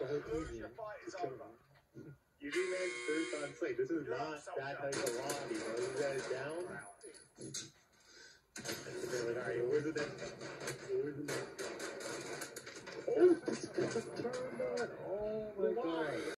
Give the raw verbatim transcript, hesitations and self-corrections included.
the whole easy. Just kill him. You do man first on slate. This is not that type of lobby, bro. You guys down? And they're like, alright, where's the next? Where's the next? Oh, it's got turned on.